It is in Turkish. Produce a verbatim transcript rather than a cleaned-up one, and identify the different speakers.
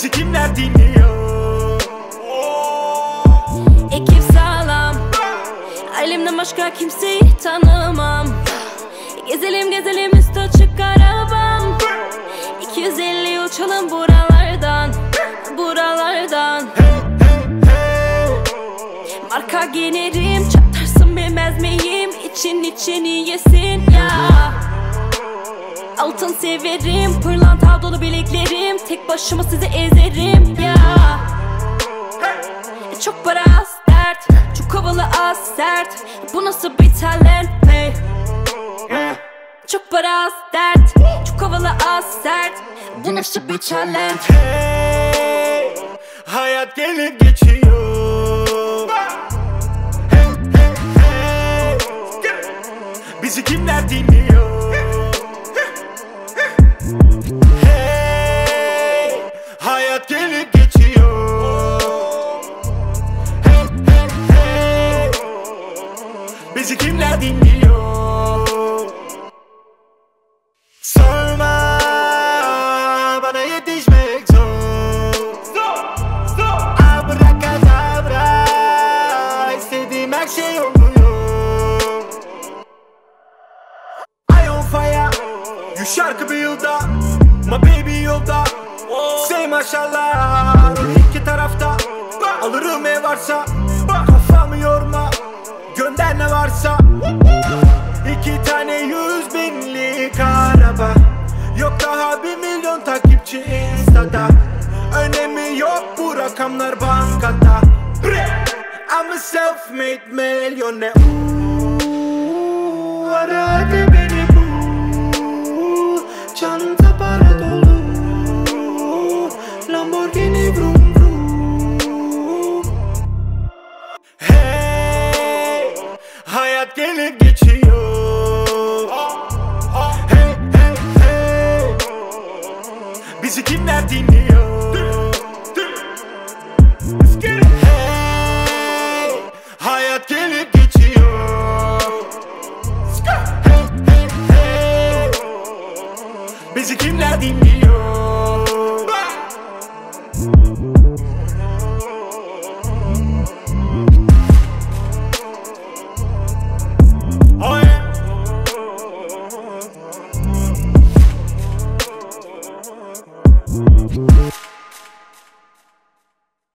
Speaker 1: Bizi kimler dinliyor?
Speaker 2: Ekip sağlam, elimden başka kimseyi tanımam. Gezelim gezelim üstü açık arabam. iki yüz elli uçalım buralardan, buralardan. Marka giyinerim, çatarsın bilmez miyim? İçin içini yesin ya. Altın severim, pırlanta dolu bileklerim. Tek başıma sizi ezerim ya. Çok para az dert, çok havalı az sert. Bu nasıl bir talent hey? Çok para az dert, çok havalı az sert. Bu nasıl bir talent?
Speaker 1: Hey, hayat gelip geçiyor. Hey, hey, hey. Bizi kimler dinliyor? Hey, hayat gelip geçiyor. Hey, hey, hey. Bizi kimler dinliyor? Sorma bana yetişmek zor. Abrakadabra, istediğim her şey oluyor. I on fire, you şarkı bir yılda. My baby yolda, say maşallah. İki tarafta, alırım ne varsa. Kafamı yorma, gönder ne varsa. İki tane yüz binlik araba. Yok daha bir milyon takipçi Insta'da. Önemi yok bu rakamlar bankada. I'm a self-made millionaire. Ooh, aradı beni bu. Çanta para dolu. Lamborghini vroom vroom. Hey, hayat gelip geçiyor. Hey, hey, hey. Bizi kimler dinliyor? Hey, hayat gelip geçiyor. Hey, hey, hey. Bizi kimler dinliyor?